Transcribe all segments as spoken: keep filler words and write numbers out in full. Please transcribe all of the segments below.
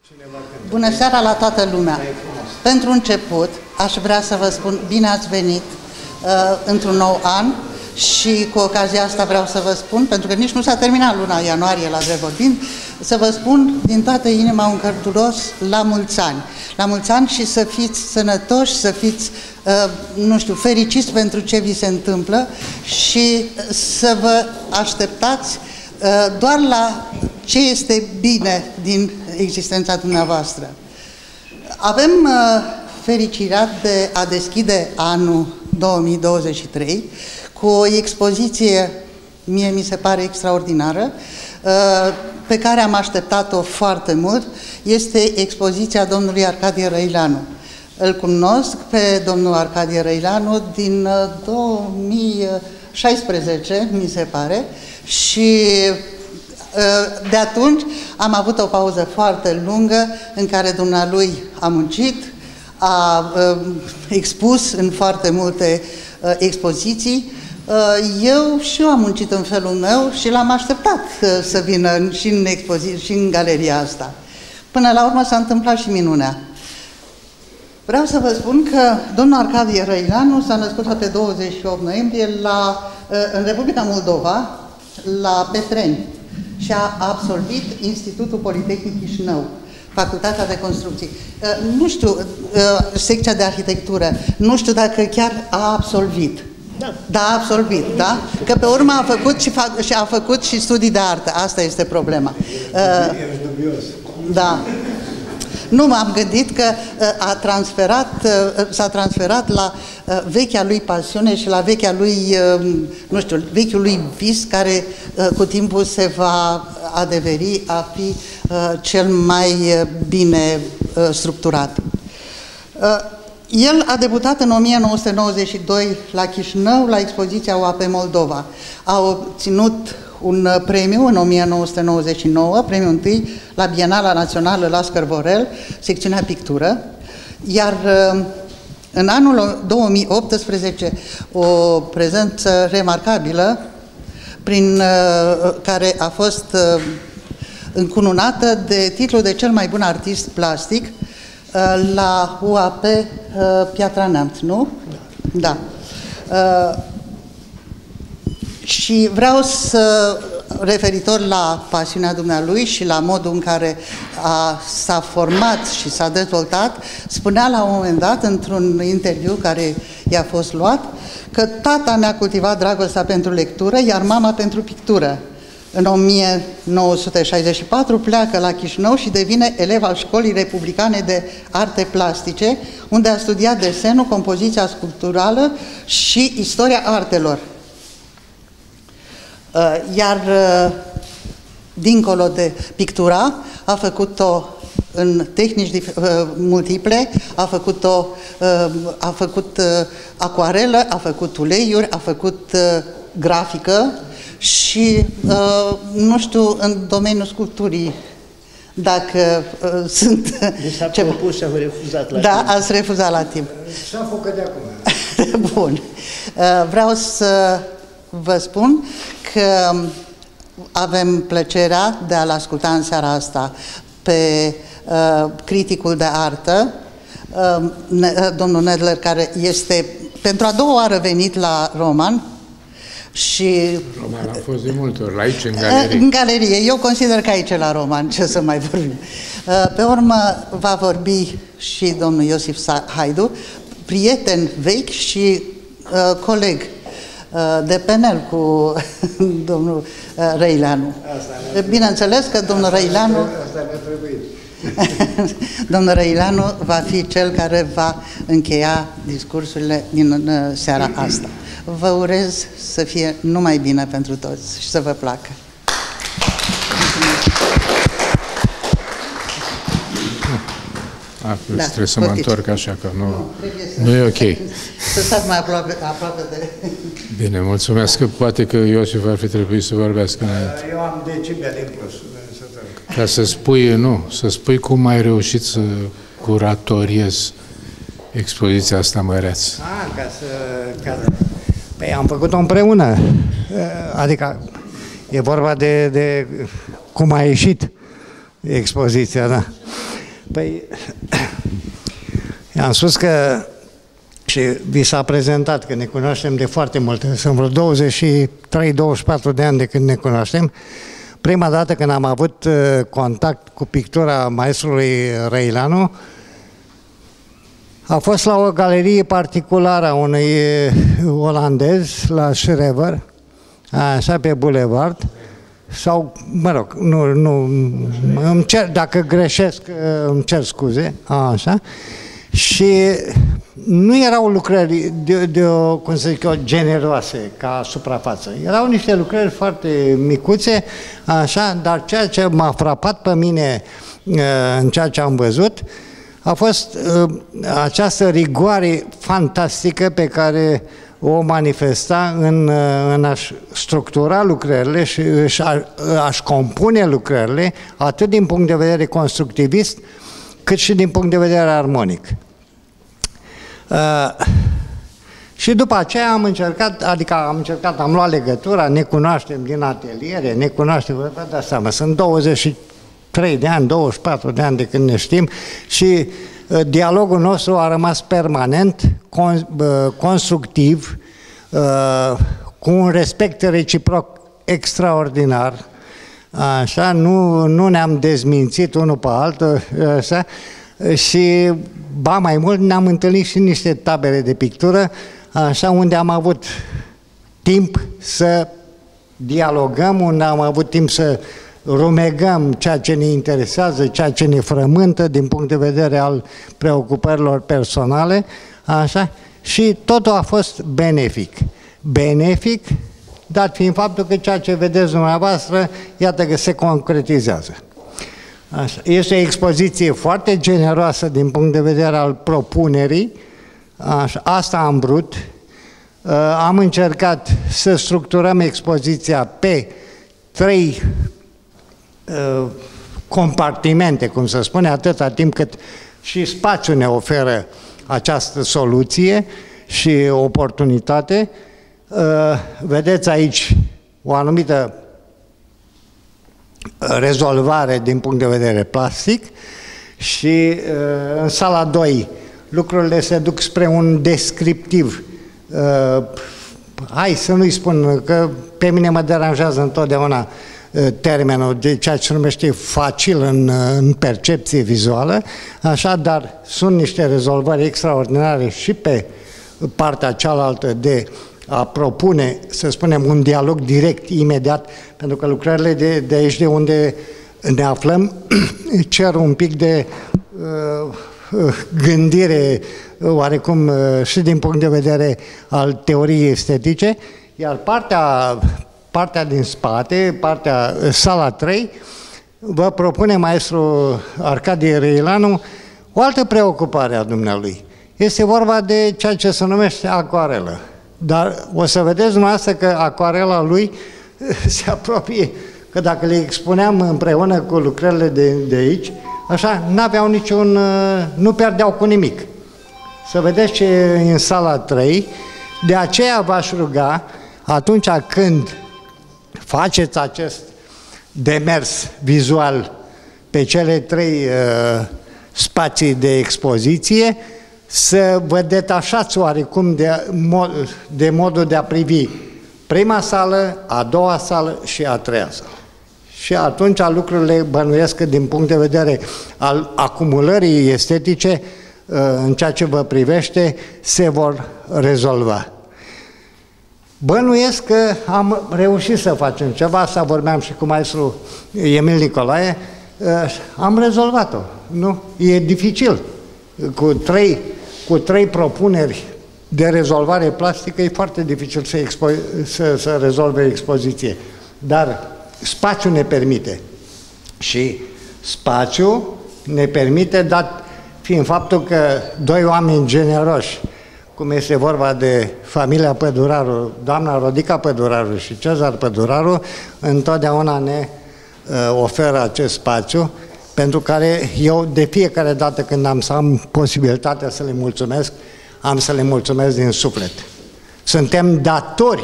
Bună seara la toată lumea! Pentru început, aș vrea să vă spun bine ați venit uh, într-un nou an și cu ocazia asta vreau să vă spun, pentru că nici nu s-a terminat luna ianuarie la drept vorbind, să vă spun din toată inima un călduros la mulți ani. La mulți ani și să fiți sănătoși, să fiți, uh, nu știu, fericiți pentru ce vi se întâmplă și să vă așteptați uh, doar la ce este bine din existența dumneavoastră. Avem uh, fericirea de a deschide anul două mii douăzeci și trei cu o expoziție, mie mi se pare extraordinară, uh, pe care am așteptat-o foarte mult. Este expoziția domnului Arcadie Răileanu. Îl cunosc pe domnul Arcadie Răileanu din uh, două mii șaisprezece, mi se pare, și de atunci am avut o pauză foarte lungă în care dumnealui a muncit, a uh, expus în foarte multe uh, expoziții. Uh, eu și eu am muncit în felul meu și l-am așteptat uh, să vină și în expoziție și în galeria asta. Până la urmă s-a întâmplat și minunea. Vreau să vă spun că domnul Arcadie Răileanu s-a născut pe douăzeci și opt noiembrie la, uh, în Republica Moldova, la Petreni, și a absolvit Institutul Politehnic Chișinău, Facultatea de Construcții. Uh, nu știu, uh, secția de arhitectură, nu știu dacă chiar a absolvit. Da, da a absolvit, da? Că pe urmă a făcut și, fa și a făcut și studii de artă. Asta este problema. Uh, dubios. Da. Nu, m-am gândit că uh, a transferat, uh, s-a transferat la uh, vechea lui pasiune și la vechea lui, uh, nu știu, vechiul lui vis, care uh, cu timpul se va adeveri a fi uh, cel mai uh, bine uh, structurat. Uh, el a debutat în o mie nouă sute nouăzeci și doi la Chișinău, la expoziția O A P Moldova. A obținut un premiu în o mie nouă sute nouăzeci și nouă, premiul întâi la Bienala Națională la Scărvorel, secțiunea pictură, iar în anul două mii optsprezece o prezență remarcabilă prin care a fost încununată de titlul de cel mai bun artist plastic la U A P Piatra Neamț, nu? Da. Și vreau să, referitor la pasiunea dumnealui și la modul în care s-a format și s-a dezvoltat, spunea la un moment dat, într-un interviu care i-a fost luat, că tata mi-a cultivat dragostea pentru lectură, iar mama pentru pictură. În o mie nouă sute șaizeci și patru pleacă la Chișinău și devine elev al Școlii Republicane de Arte Plastice, unde a studiat desenul, compoziția sculpturală și istoria artelor. Iar dincolo de pictura, a făcut-o în tehnici multiple, a făcut-o, a făcut acuarelă, a făcut uleiuri, a făcut grafică și, nu știu, în domeniul sculpturii, dacă sunt... Deci s-a propus și a refuzat la da, timp. Da, ați refuzat la timp. S-a făcut de acum. Bun. Vreau să vă spun că avem plăcerea de a-l asculta în seara asta pe uh, criticul de artă, uh, ne, domnul Nedler, care este pentru a doua oară venit la Roman. Și Roman a fost de multe ori, aici, în galerie. În galerie. Eu consider că aici la Roman, ce să mai vorbim. Uh, pe urmă va vorbi și domnul Iosif Haidu, prieten vechi și uh, coleg de panel cu domnul Răileanu. Bineînțeles că domnul Răileanu domnul Răileanu va fi cel care va încheia discursurile din seara asta. Vă urez să fie numai bine pentru toți și să vă placă. A, da, trebuie să mă întorc așa, că nu, nu, nu e ok. Să stați mai aproape, aproape de... Bine, mulțumesc, că poate că Iosif ar fi trebuit să vorbească înainte. Eu am decibel din plus. Ca să spui, nu, să spui cum ai reușit să curatoriezi expoziția asta măreață. Ah, ca să... Ca, păi am făcut-o împreună. Adică e vorba de, de cum a ieșit expoziția, da. Păi, am spus că și vi s-a prezentat că ne cunoaștem de foarte multe. Sunt vreo douăzeci și trei douăzeci și patru de ani de când ne cunoaștem. Prima dată când am avut uh, contact cu pictura maestrului Răilanu a fost la o galerie particulară a unui uh, olandez, la Schrever, așa pe bulevard, sau, mă rog, nu, nu, îmi cer, dacă greșesc, îmi cer scuze, așa, și nu erau lucrări de, de o, cum să zic eu, generoase ca suprafață. Erau niște lucrări foarte micuțe, așa, dar ceea ce m-a frapat pe mine în ceea ce am văzut a fost această rigoare fantastică pe care o manifesta în, în a-și structura lucrările și a-și compune lucrările, atât din punct de vedere constructivist, cât și din punct de vedere armonic. Uh, și după aceea am încercat, adică am încercat, am luat legătura, ne cunoaștem din ateliere, ne cunoaștem, vă dați seama, sunt douăzeci și trei de ani, douăzeci și patru de ani de când ne știm și uh, dialogul nostru a rămas permanent, con, uh, constructiv, uh, cu un respect reciproc extraordinar, așa, nu, nu ne-am dezmințit unul pe altul, așa, și ba mai mult ne-am întâlnit și în niște tabere de pictură, așa, unde am avut timp să dialogăm, unde am avut timp să rumegăm ceea ce ne interesează, ceea ce ne frământă din punct de vedere al preocupărilor personale, așa, și totul a fost benefic. Benefic, dat fiind faptul că ceea ce vedeți dumneavoastră, iată că se concretizează. Așa. Este o expoziție foarte generoasă din punct de vedere al propunerii, așa. Asta am vrut. Am încercat să structurăm expoziția pe trei uh, compartimente, cum se spune, atâta timp cât și spațiul ne oferă această soluție și oportunitate. Uh, vedeți aici o anumită rezolvare din punct de vedere plastic și uh, în sala doi lucrurile se duc spre un descriptiv. Uh, hai să nu-i spun, că pe mine mă deranjează întotdeauna uh, termenul de ceea ce se numește facil în, uh, în percepție vizuală, așa, dar sunt niște rezolvări extraordinare și pe partea cealaltă de a propune, să spunem, un dialog direct, imediat, pentru că lucrările de, de aici de unde ne aflăm cer un pic de uh, gândire oarecum uh, și din punct de vedere al teoriei estetice, iar partea, partea din spate, partea, sala trei, vă propune maestru Arcadie Răilanu o altă preocupare a dumnealui. Este vorba de ceea ce se numește acoarelă. Dar o să vedeți dumneavoastră că acoarela lui se apropie, că dacă le expuneam împreună cu lucrările de, de aici, așa, n-aveau niciun, nu pierdeau cu nimic. Să vedeți ce e în sala trei, de aceea v-aș ruga, atunci când faceți acest demers vizual pe cele trei uh, spații de expoziție, să vă detașați oarecum de, mod, de modul de a privi prima sală, a doua sală și a treia sală. Și atunci lucrurile, bănuiesc că din punct de vedere al acumulării estetice, în ceea ce vă privește, se vor rezolva. Bănuiesc că am reușit să facem ceva, asta vorbeam și cu maestru Emil Nicolae, am rezolvat-o, nu? E dificil. Cu trei, cu trei propuneri de rezolvare plastică e foarte dificil să, expo să, să rezolve expoziție. Dar spațiul ne permite. Și spațiul ne permite, dat fiind faptul că doi oameni generoși, cum este vorba de familia Păduraru, doamna Rodica Păduraru și Cezar Păduraru, întotdeauna ne uh, oferă acest spațiu, pentru care eu, de fiecare dată când am să am posibilitatea să le mulțumesc, am să le mulțumesc din suflet. Suntem datori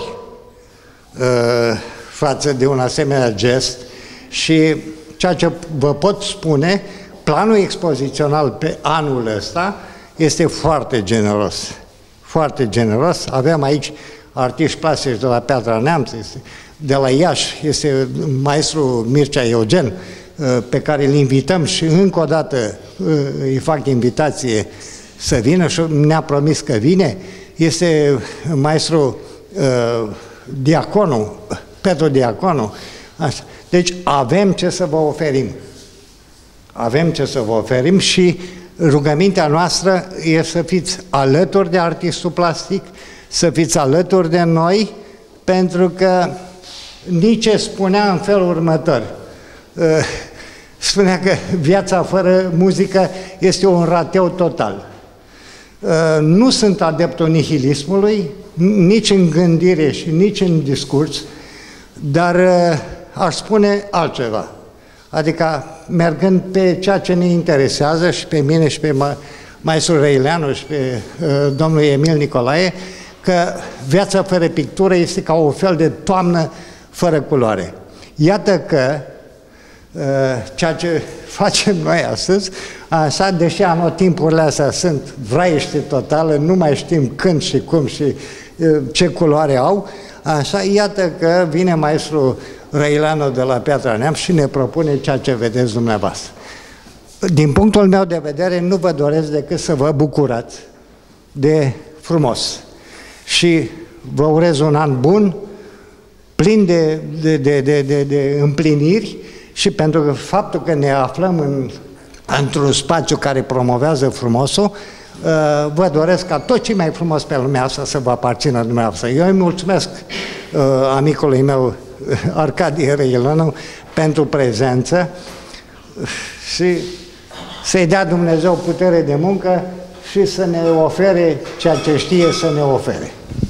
uh, față de un asemenea gest și ceea ce vă pot spune, planul expozițional pe anul ăsta este foarte generos. Foarte generos. Avem aici artiști plastici de la Piatra Neamț, de la Iași, este maestru Mircea Eugen, pe care îl invităm și încă o dată îi fac invitație să vină și ne-a promis că vine. Este maestru Diaconu, Petru Diaconu. Așa. Deci avem ce să vă oferim. Avem ce să vă oferim și rugămintea noastră e să fiți alături de artistul plastic, să fiți alături de noi, pentru că Nietzsche spunea în felul următor, spunea că viața fără muzică este un rateu total. Nu sunt adeptul nihilismului, nici în gândire și nici în discurs, dar aș spune altceva. Adică, mergând pe ceea ce ne interesează și pe mine și pe maestru Răileanu și pe uh, domnul Emil Nicolae, că viața fără pictură este ca o fel de toamnă fără culoare. Iată că uh, ceea ce facem noi astăzi, așa, deși anotimpurile astea sunt vraiește totală, nu mai știm când și cum și uh, ce culoare au, așa, iată că vine maestru Răileanu de la Piatra Neamț și ne propune ceea ce vedeți dumneavoastră. Din punctul meu de vedere, nu vă doresc decât să vă bucurați de frumos. Și vă urez un an bun, plin de, de, de, de, de, de împliniri și pentru că faptul că ne aflăm în, într-un spațiu care promovează frumosul, vă doresc ca tot ce mai frumos pe lumea asta să vă aparțină dumneavoastră. Eu îi mulțumesc amicului meu Arcadie Răileanu pentru prezență și să-i dea Dumnezeu putere de muncă și să ne ofere ceea ce știe să ne ofere.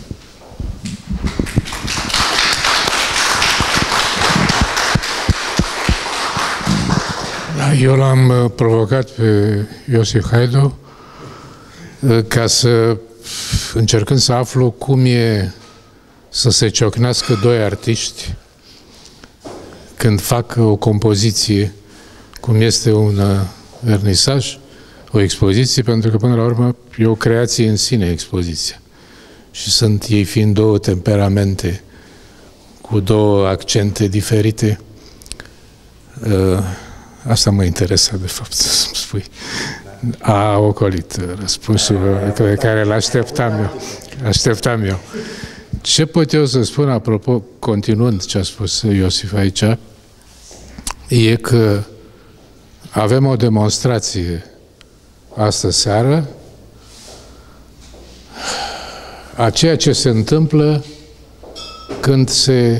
Eu l-am provocat pe Iosif Haidu ca să, încercând să aflu cum e să se ciocnească doi artiști când fac o compoziție, cum este un vernisaj, o expoziție, pentru că până la urmă e o creație în sine, expoziția. Și sunt ei fiind două temperamente, cu două accente diferite. Asta mă interesa, de fapt, să-mi spui. A ocolit răspunsul pe care îl așteptam eu. Așteptam eu. Ce pot eu să spun, apropo, continuând ce a spus Iosif aici, e că avem o demonstrație astă seară a ceea ce se întâmplă când se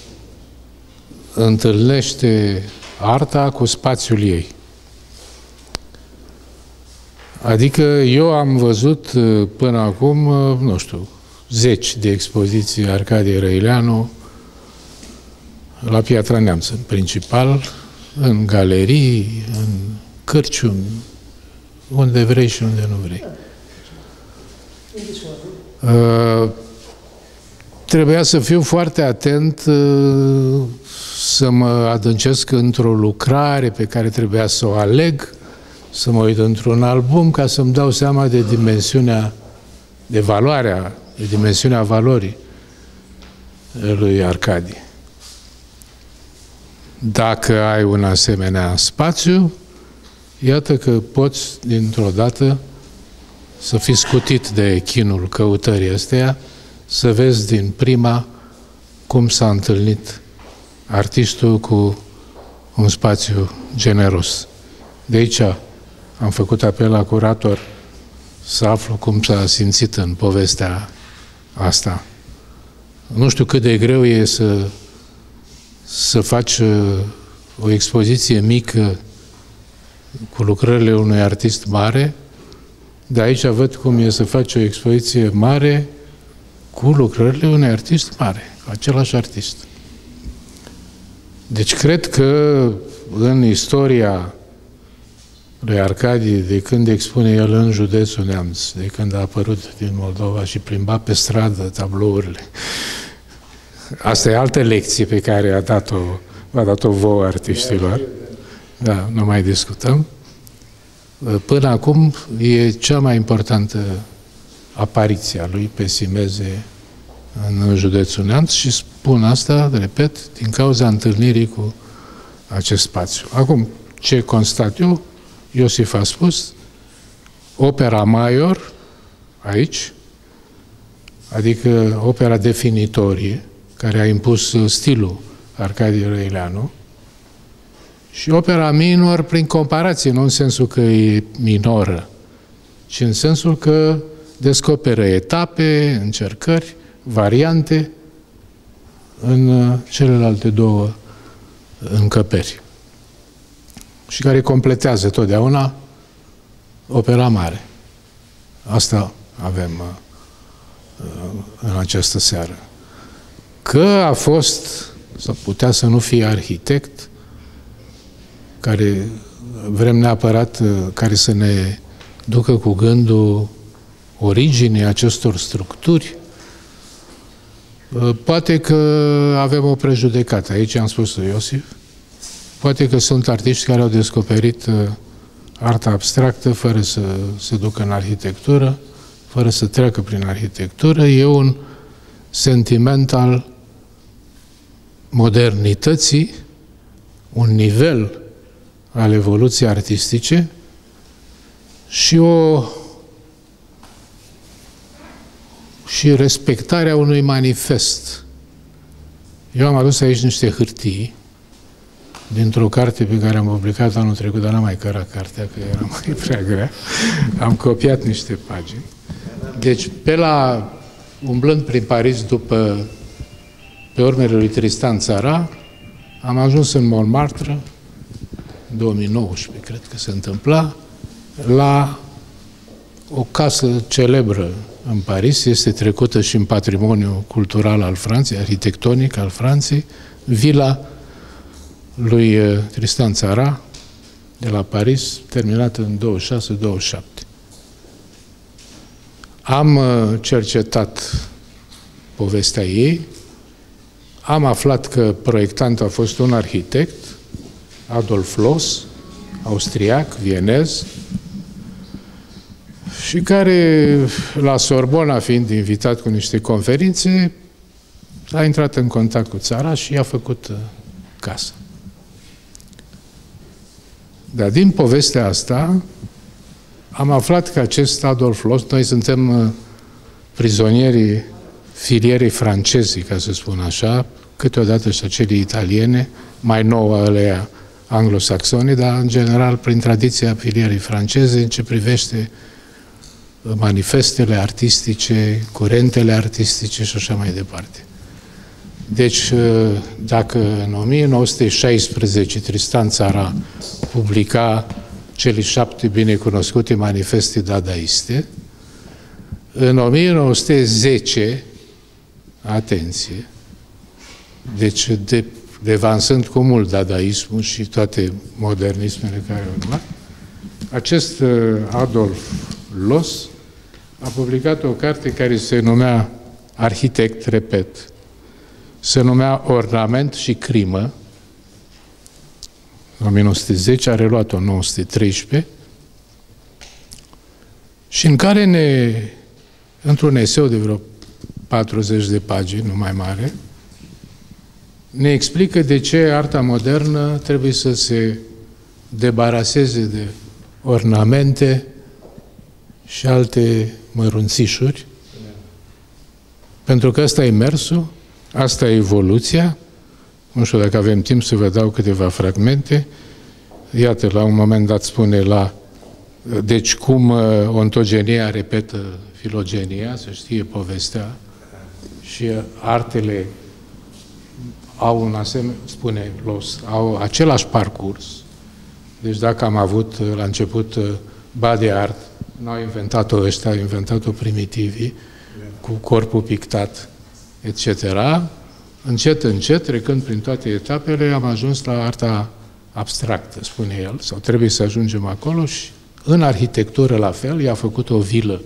întâlnește arta cu spațiul ei. Adică eu am văzut până acum, nu știu, zeci de expoziții Arcadie Răileanu la Piatra Neamț, în principal, în galerii, în cârciumi, unde vrei și unde nu vrei. Uh, trebuia să fiu foarte atent uh, să mă adâncesc într-o lucrare pe care trebuia să o aleg, să mă uit într-un album ca să-mi dau seama de dimensiunea, de valoarea, de dimensiunea valorii lui Arcadie. Dacă ai un asemenea spațiu, iată că poți, dintr-o dată, să fii scutit de chinul căutării astea, să vezi din prima cum s-a întâlnit artistul cu un spațiu generos. De aici am făcut apel la curator să aflu cum s-a simțit în povestea asta. Nu știu cât de greu e să, să faci o expoziție mică cu lucrările unui artist mare, de aici văd cum e să faci o expoziție mare cu lucrările unui artist mare, cu același artist. Deci cred că în istoria lui Arcadie, de când expune el în județul Neamț, de când a apărut din Moldova și plimba pe stradă tablourile, asta e altă lecție pe care a dat-o, a dat-o vouă artiștilor. Da, nu mai discutăm. Până acum e cea mai importantă apariție a lui pe Simeze în județul Neamț și spun asta, repet, din cauza întâlnirii cu acest spațiu. Acum, ce constat eu, Iosif a spus, opera major, aici, adică opera definitorie, care a impus stilul Arcadie Răileanu, și opera minor prin comparație, nu în sensul că e minoră, ci în sensul că descoperă etape, încercări, variante în celelalte două încăperi și care completează totdeauna opera mare. Asta avem în această seară. Că a fost, sau putea să nu fie arhitect, care vrem neapărat, care să ne ducă cu gândul originii acestor structuri, poate că avem o prejudecată. Aici am spus-o, Iosif. Poate că sunt artiști care au descoperit arta abstractă fără să se ducă în arhitectură, fără să treacă prin arhitectură. E un sentiment al modernității, un nivel al evoluției artistice și o și respectarea unui manifest. Eu am adus aici niște hârtii dintr-o carte pe care am publicat anul trecut, dar n-am mai cărat cartea, că era mai prea grea. Am copiat niște pagini. Deci, pe la, umblând prin Paris după, pe urmele lui Tristan Tzara, am ajuns în Montmartre, în două mii nouăsprezece, cred că se întâmpla, la o casă celebră în Paris, este trecută și în patrimoniul cultural al Franței, arhitectonic al Franței, vila lui Tristan Tzara, de la Paris, terminată în douăzeci și șase douăzeci și șapte. Am cercetat povestea ei, am aflat că proiectantul a fost un arhitect, Adolf Loos, austriac, vienez, și care, la Sorbona, fiind invitat cu niște conferințe, a intrat în contact cu Tzara și i-a făcut uh, casă. Dar din povestea asta am aflat că acest Adolf Loos, noi suntem uh, prizonierii filierii francezii, ca să spun așa, câteodată și acelii italiene, mai nouă alea anglosaxone, dar în general prin tradiția filierii franceze în ce privește manifestele artistice, curentele artistice și așa mai departe. Deci, dacă în o mie nouă sute șaisprezece Tristan Tzara publica cele șapte binecunoscute manifeste dadaiste, în o mie nouă sute zece, atenție, deci de, devansând cu mult dadaismul și toate modernismele care au urmat, acest Adolf Loos a publicat o carte care se numea Arhitect, repet, se numea Ornament și Crimă, în o mie nouă sute zece, a reluat-o în o mie nouă sute treisprezece, și în care ne, într-un eseu de vreo patruzeci de pagini, nu mai mare, ne explică de ce arta modernă trebuie să se debaraseze de ornamente și alte mărunțișuri, pentru că asta e mersul, asta e evoluția. Nu știu dacă avem timp să vă dau câteva fragmente. Iată, la un moment dat spune la deci cum ontogenia repetă filogenia, să știe povestea, și artele au un asemenea, spune Loos, au același parcurs. Deci dacă am avut la început body art, n-au inventat-o ăștia, au inventat-o primitivii, cu corpul pictat, et cetera. Încet, încet, trecând prin toate etapele, am ajuns la arta abstractă, spune el, sau trebuie să ajungem acolo, și în arhitectură la fel, i-a făcut o vilă,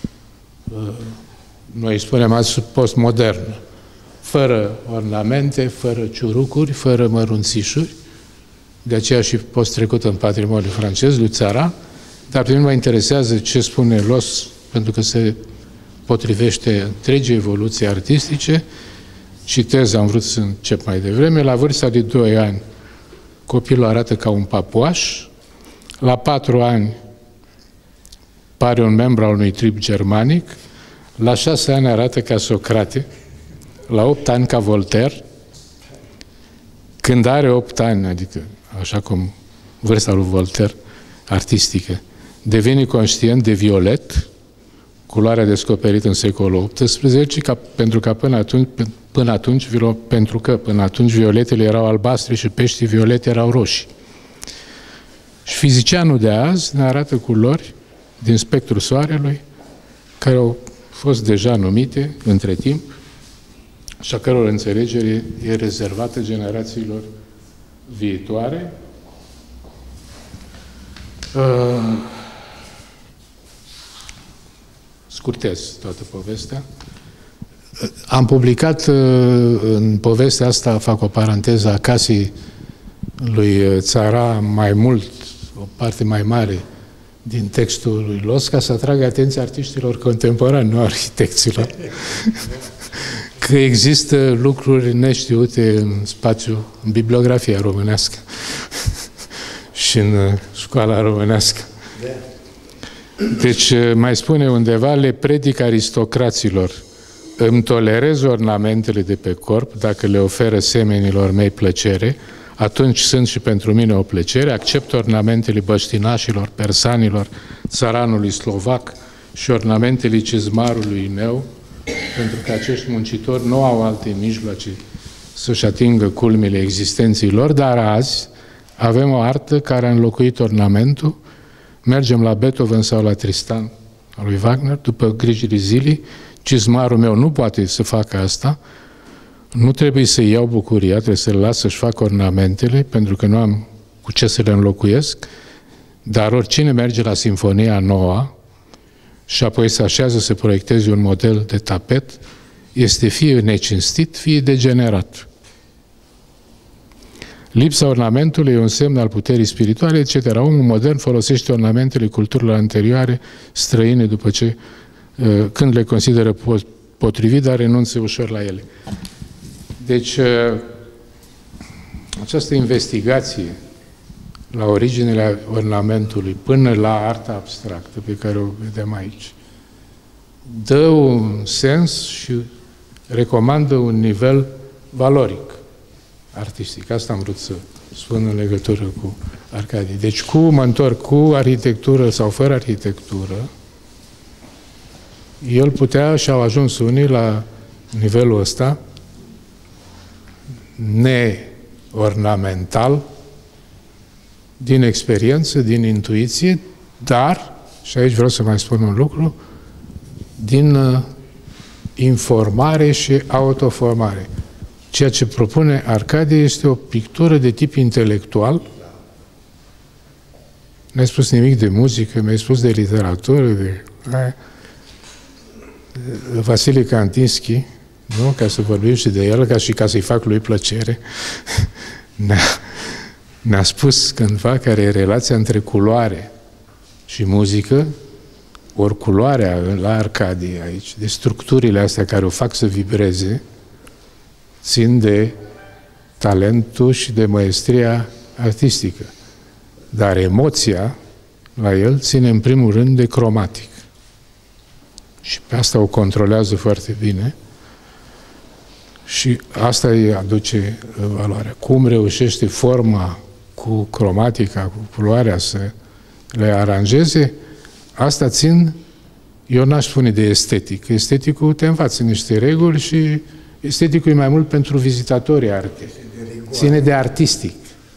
noi spunem azi postmodernă, fără ornamente, fără ciurucuri, fără mărunțișuri, de aceea și post trecut în patrimoniul francez, lui Tzara, dar pe mine mă interesează ce spune Los, pentru că se potrivește întregii evoluții artistice. Citez, am vrut să încep mai devreme, la vârsta de doi ani copilul arată ca un papuaș, la patru ani pare un membru al unui trib germanic, la șase ani arată ca Socrate, la opt ani ca Voltaire, când are opt ani, adică așa cum vârsta lui Voltaire artistică, devine conștient de violet, culoarea descoperită în secolul optsprezece, ca, pentru că până atunci, până atunci, pentru că până atunci violetele erau albastre și peștii violete erau roșii. Și fizicianul de azi ne arată culori din spectrul soarelui, care au fost deja numite între timp și a căror înțelegere e rezervată generațiilor viitoare. Uh, scurtez toată povestea. Am publicat uh, în povestea asta, fac o paranteză, a casei lui Țara mai mult, o parte mai mare din textul lui Los, ca să atragă atenția artiștilor contemporani, nu arhitecților. Că există lucruri neștiute în spațiu, în bibliografia românească și în școala românească. Deci, mai spune undeva, le predic aristocraților: îmi tolerez ornamentele de pe corp dacă le oferă semenilor mei plăcere, atunci sunt și pentru mine o plăcere, accept ornamentele băștinașilor, persanilor, țăranului slovac și ornamentele cizmarului meu, pentru că acești muncitori nu au alte mijloace să-și atingă culmile existenței lor, dar azi avem o artă care a înlocuit ornamentul. Mergem la Beethoven sau la Tristan al lui Wagner, după grijile zilei, cizmarul meu nu poate să facă asta, nu trebuie să iau bucuria, trebuie să-l las să-și facă ornamentele, pentru că nu am cu ce să le înlocuiesc, dar oricine merge la Sinfonia Noua și apoi se așează să proiecteze un model de tapet, este fie necinstit, fie degenerat. Lipsa ornamentului e un semn al puterii spirituale, et cetera. Omul modern folosește ornamentele culturilor anterioare, străine, după ce, când le consideră potrivit, dar renunță ușor la ele. Deci, această investigație la originele ornamentului până la arta abstractă pe care o vedem aici dă un sens și recomandă un nivel valoric artistic. Asta am vrut să spun în legătură cu Arcadie. Deci, cu, mă întorc, cu arhitectură sau fără arhitectură, el putea, și au ajuns unii la nivelul ăsta, neornamental, din experiență, din intuiție, dar, și aici vreau să mai spun un lucru, din uh, informare și autoformare. Ceea ce propune Arcadie este o pictură de tip intelectual. Nu ai spus nimic de muzică, mi-ai spus de literatură, de... Vasile Kandinsky, nu? Ca să vorbim și de el, ca și ca să-i fac lui plăcere, ne-a, ne-a spus cândva care e relația între culoare și muzică, ori culoarea la Arcadie aici, de structurile astea care o fac să vibreze, țin de talentul și de maestria artistică. Dar emoția la el ține în primul rând de cromatic. Și pe asta o controlează foarte bine și asta îi aduce valoarea. Cum reușește forma cu cromatica, cu culoarea să le aranjeze, asta țin, eu n-aș spune de estetic. Esteticul te învață niște reguli și esteticul e mai mult pentru vizitatorii artei. Ține de artistic.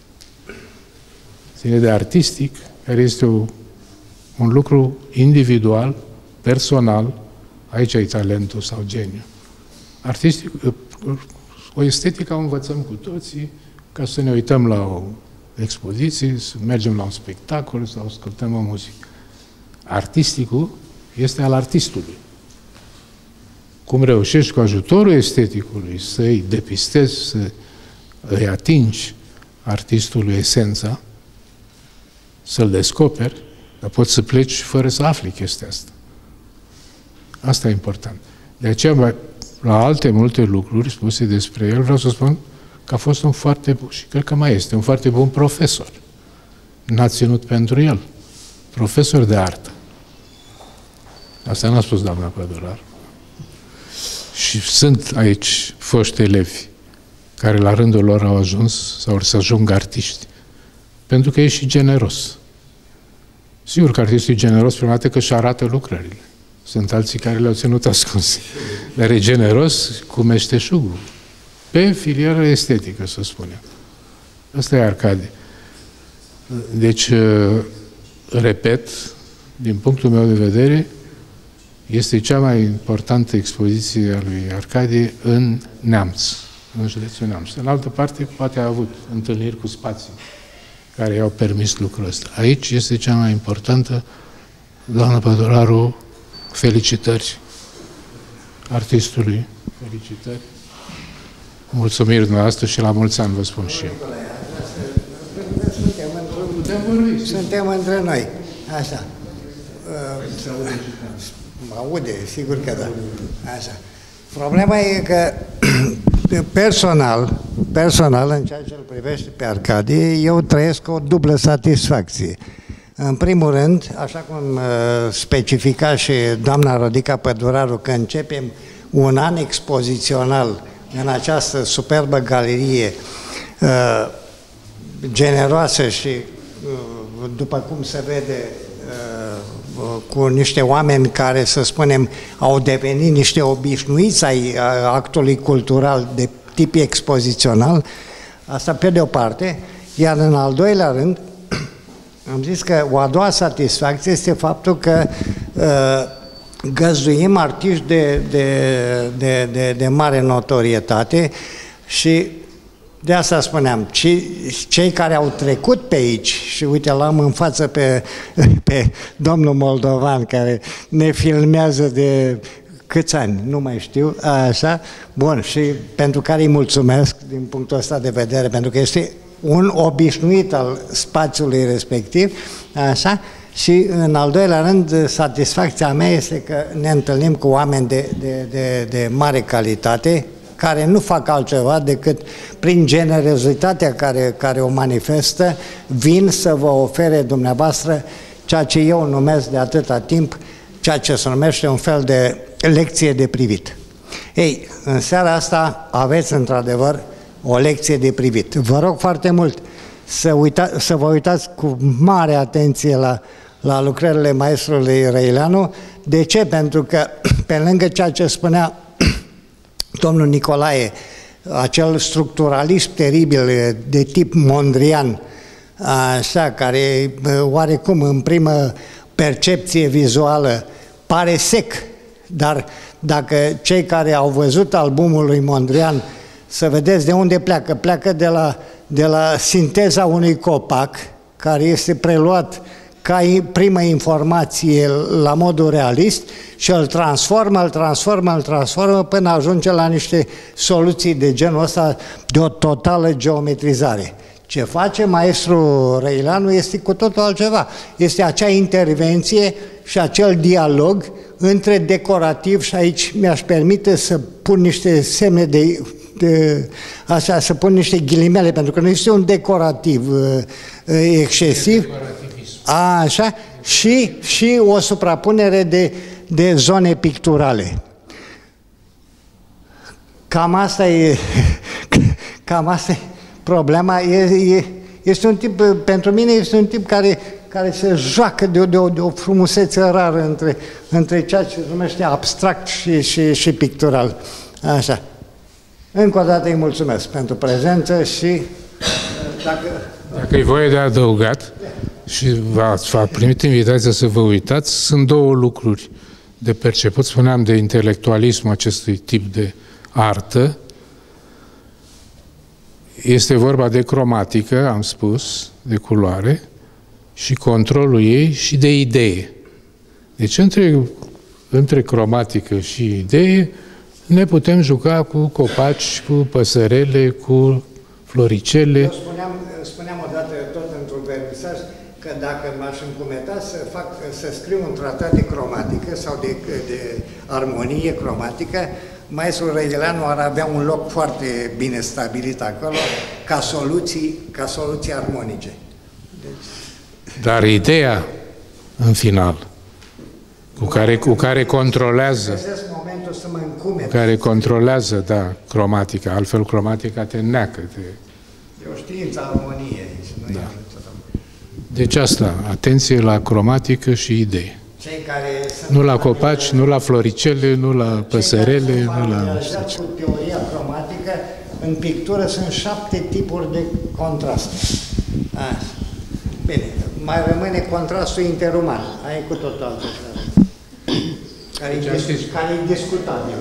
Ține de artistic, care este o, un lucru individual, personal, aici e talentul sau geniu. Artistic, o estetică o învățăm cu toții, ca să ne uităm la o expoziție, să mergem la un spectacol, să ascultăm o muzică. Artisticul este al artistului. Cum reușești cu ajutorul esteticului să-i depistezi, să îi atingi artistului esența, să-l descoperi, Dar poți să pleci fără să afli chestia asta. Asta e important. De aceea, la alte multe lucruri spuse despre el, vreau să spun că a fost un foarte bun, și cred că mai este, un foarte bun profesor. N-a ținut pentru el. Profesor de artă. Asta n-a spus doamna Pădurar. Și sunt aici foști elevi care la rândul lor au ajuns sau să ajungă artiști. Pentru că e și generos. Sigur că artistul e generos prima dată că își arată lucrările. Sunt alții care le-au ținut ascunse. Dar e generos cu meșteșugul. Pe filieră estetică, să spunem. Asta e Arcadi. Deci, repet, din punctul meu de vedere, este cea mai importantă expoziție a lui Arcadi în Neamț, în județul Neamț. În altă parte, poate a avut întâlniri cu spații care i-au permis lucrul ăsta. Aici este cea mai importantă. Doamna Păduraru, felicitări artistului, felicitări. Mulțumiri dumneavoastră și la mulți ani, vă spun și eu. Suntem între noi. Așa. Mă aude, sigur că da. Așa. Problema e că personal, personal, în ceea ce îl privește pe Arcadi, eu trăiesc o dublă satisfacție. În primul rând, așa cum specifica și doamna Rodica Păduraru, că începem un an expozițional în această superbă galerie generoasă și, după cum se vede, cu niște oameni care, să spunem, au devenit niște obișnuiți ai actului cultural de tip expozițional, asta pe de o parte, iar în al doilea rând, am zis că o a doua satisfacție este faptul că uh, găzduim artiști de, de, de, de, de mare notorietate și de asta spuneam, cei care au trecut pe aici, și uite, l-am în față pe, pe domnul Moldovan, care ne filmează de câți ani, nu mai știu, așa, bun, și pentru care îi mulțumesc din punctul ăsta de vedere, pentru că este un obișnuit al spațiului respectiv, așa, și în al doilea rând, satisfacția mea este că ne întâlnim cu oameni de, de, de, de mare calitate, care nu fac altceva decât prin generozitatea care, care o manifestă, vin să vă ofere dumneavoastră ceea ce eu numesc de atâta timp, ceea ce se numește un fel de lecție de privit. Ei, în seara asta aveți într-adevăr o lecție de privit. Vă rog foarte mult să, uita, să vă uitați cu mare atenție la, la lucrările maestrului Răileanu. De ce? Pentru că, pe lângă ceea ce spunea domnul Nicolae, acel structuralism teribil de tip mondrian, așa, care oarecum în primă percepție vizuală pare sec, dar dacă cei care au văzut albumul lui Mondrian, să vedeți de unde pleacă, pleacă de la, de la sinteza unui copac, care este preluat ca primă informație la modul realist și îl transformă, îl transformă, îl transformă până ajunge la niște soluții de genul ăsta de o totală geometrizare. Ce face maestrul Răileanu este cu totul altceva. Este acea intervenție și acel dialog între decorativ, și aici mi-aș permite să pun niște semne de, de așa, să pun niște ghilimele, pentru că nu este un decorativ uh, excesiv, a, așa, și, și o suprapunere de, de zone picturale. Cam asta e, cam asta e problema. E, e, este un tip, pentru mine este un tip care, care se joacă de, de, de o frumusețe rară între, între ceea ce se numește abstract și, și, și pictural. Așa. Încă o dată îi mulțumesc pentru prezență și dacă... Dacă e voie de adăugat și v-a primit invitația să vă uitați, sunt două lucruri de perceput. Spuneam de intelectualismul acestui tip de artă. Este vorba de cromatică, am spus, de culoare, și controlul ei și de idee. Deci între, între cromatică și idee ne putem juca cu copaci, cu păsărele, cu floricele. Eu spuneam, spuneam odată tot într-un vernisaj că dacă m-aș încumeta să, fac, să scriu un tratat de cromatică sau de, de armonie cromatică, maestrul Răileanu ar avea un loc foarte bine stabilit acolo ca soluții, ca soluții armonice. Deci... Dar ideea, în final, cu care, cu care controlează, momentul să mă încumet. Cu care controlează, da, cromatica, altfel cromatica te neacă. Te... E o știință a armoniei. Nu da. Deci asta, atenție la cromatică și idei. Cei care nu la copaci, nu la floricele, nu la păsărele, nu la... Cu teoria cromatică, în pictură sunt șapte tipuri de contrast. Așa. Bine, mai rămâne contrastul interuman. Aia e cu totul altă. Care deci, e, care e discutabil.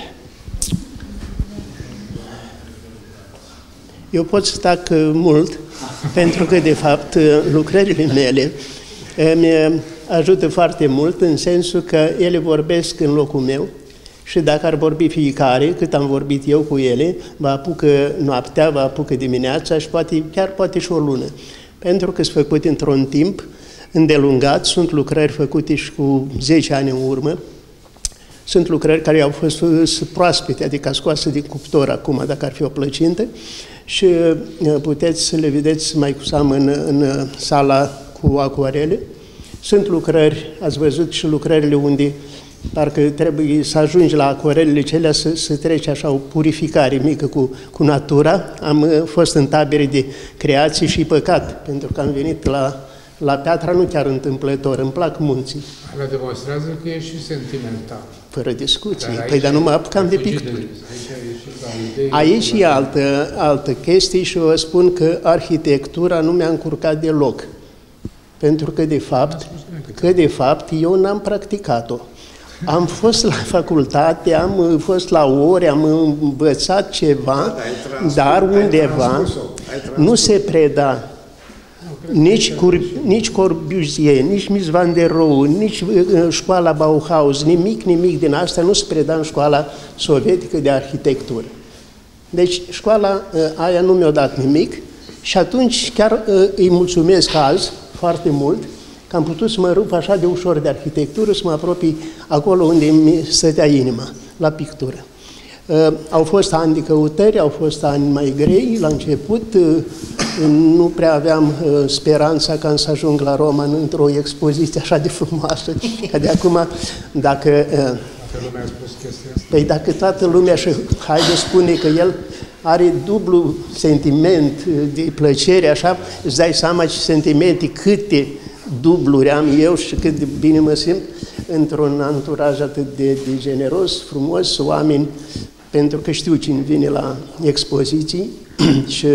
Eu pot să tac mult, pentru că, de fapt, lucrările mele îmi ajută foarte mult, în sensul că ele vorbesc în locul meu și dacă ar vorbi fiecare, cât am vorbit eu cu ele, vă apucă noaptea, vă apucă dimineața și poate, chiar poate și o lună. Pentru că sunt făcute într-un timp îndelungat, sunt lucrări făcute și cu zece ani în urmă, sunt lucrări care au fost proaspete, adică scoase din cuptor acum, dacă ar fi o plăcintă, și puteți să le vedeți mai cu seamă în, în sala cu acuarele. Sunt lucrări, ați văzut și lucrările unde parcă trebuie să ajungi la acuarelele celea să, să treci așa o purificare mică cu, cu natura. Am fost în tabere de creație și păcat, pentru că am venit la, la Piatra nu chiar întâmplător, îmi plac munții. Asta demonstrează că e și sentimental. Fără discuție. Dar păi, dar nu mă apucam de picturi. Aici e altă, altă chestie și vă spun că arhitectura nu mi-a încurcat deloc. Pentru că, de fapt, că, de fapt eu n-am practicat-o. Am fost la facultate, am fost la ore, am învățat ceva, dar undeva nu se preda nici, nici Corbusier, nici Mies van der Rohe, nici școala Bauhaus, nimic, nimic din asta nu se preda în școala sovietică de arhitectură. Deci școala aia nu mi-a dat nimic și atunci chiar îi mulțumesc azi foarte mult că am putut să mă rup așa de ușor de arhitectură, să mă apropii acolo unde mi stătea inima, la pictură. Uh, au fost ani de căutări, au fost ani mai grei la început, uh, nu prea aveam uh, speranța ca să ajung la Roma într-o expoziție așa de frumoasă, că de acum, dacă... Uh, toată lumea a spus chestia asta. Păi dacă toată lumea și haide spune că el are dublu sentiment de plăcere, așa, îți dai seama ce sentimente, câte dubluri am eu și cât de bine mă simt într-un anturaj atât de, de generos, frumos, oameni, pentru că știu cine vine la expoziții și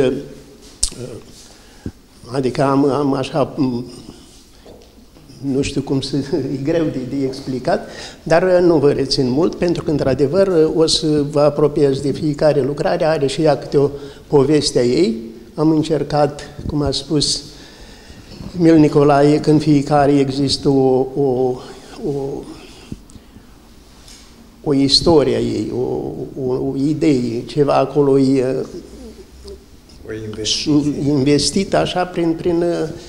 adică am, am așa, nu știu cum să, e greu de, de explicat, dar nu vă rețin mult, pentru că, într-adevăr, o să vă apropiați de fiecare lucrare, are și ea câte o poveste a ei. Am încercat, cum a spus Emil Nicolae, că în fiecare există o, o, o, o istorie a ei, o, o, o idee, ceva acolo e investit așa prin, prin,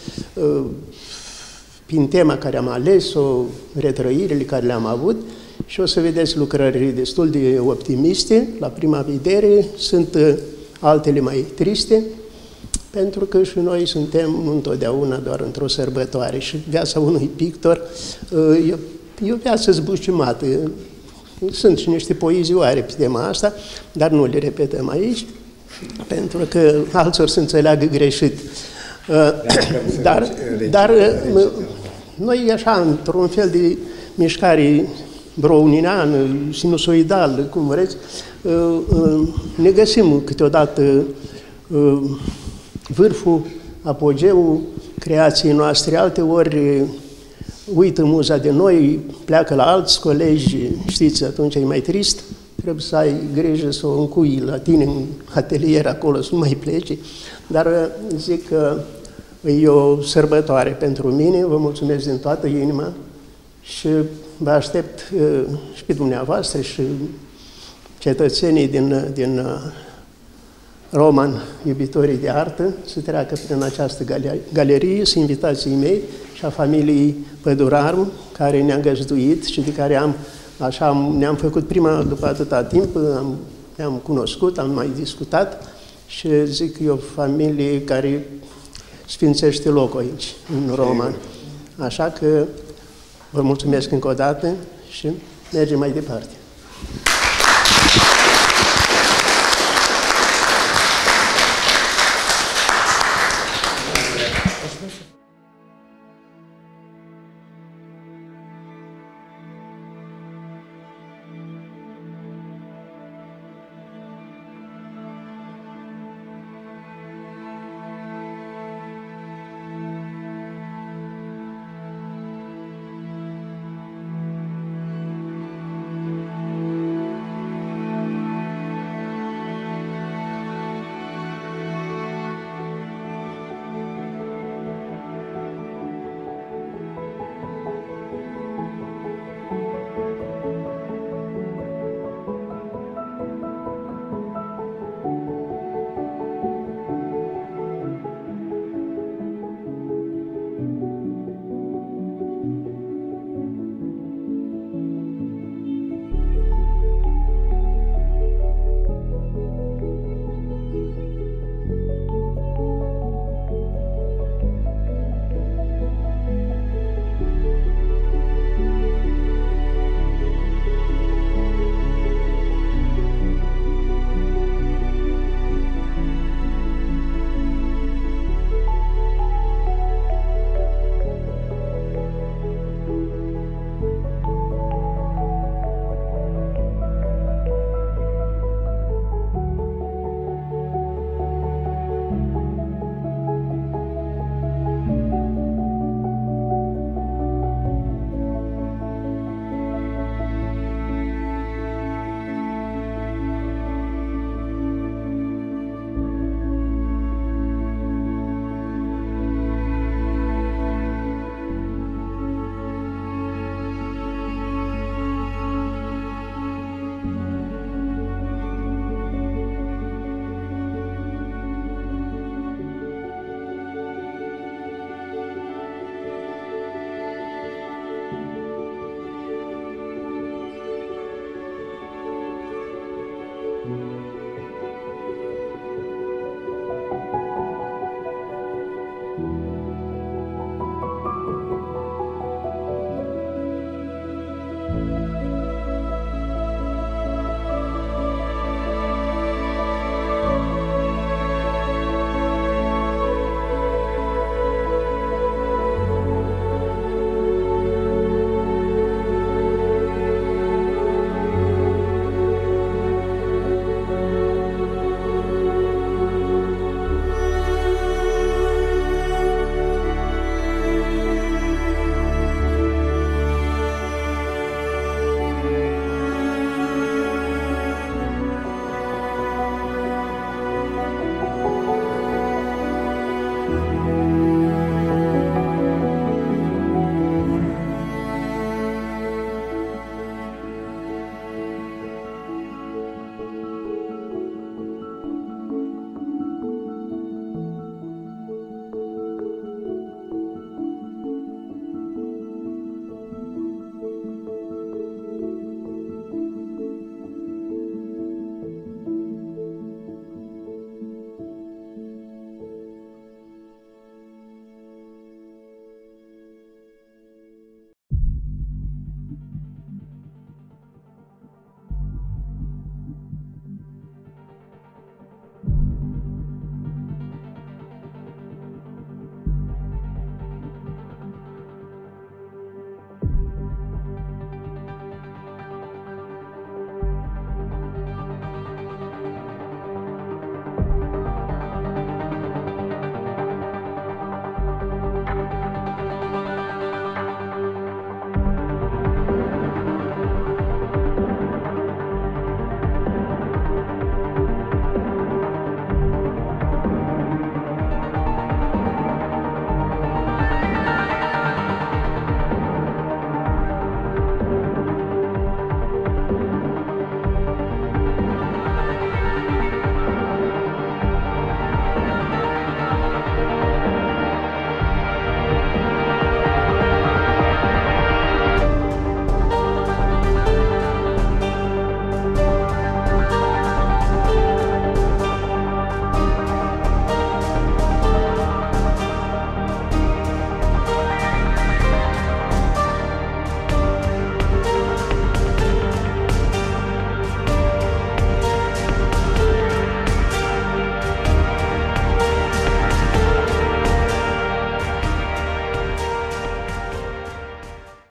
prin tema care am ales-o, retrăirile care le-am avut și o să vedeți lucrări destul de optimiste. La prima vedere sunt altele mai triste, pentru că și noi suntem întotdeauna doar într-o sărbătoare și viața unui pictor e, e o viață zbuciumată. Sunt și niște poezioare pe tema asta, dar nu le repetăm aici, pentru că alții să înțeleagă greșit. Dar, dar noi așa, într-un fel de mișcare browniană, sinusoidală, cum vreți, ne găsim câteodată vârful, apogeul creației noastre, alteori uită muza de noi, pleacă la alți colegi, știți, atunci e mai trist, trebuie să ai grijă să o încui la tine în atelier acolo, să nu mai plece, dar zic că e o sărbătoare pentru mine, vă mulțumesc din toată inima și vă aștept și pe dumneavoastră și cetățenii din, din roman iubitorii de artă să treacă prin această galerie, sunt invitații mei și a familiei Păduraru, care ne-a găzduit și de care am, așa, ne-am făcut prima după atâta timp, am, ne-am cunoscut, am mai discutat și zic că e o familie care sfințește locul aici, în roman. Așa că vă mulțumesc încă o dată și mergem mai departe.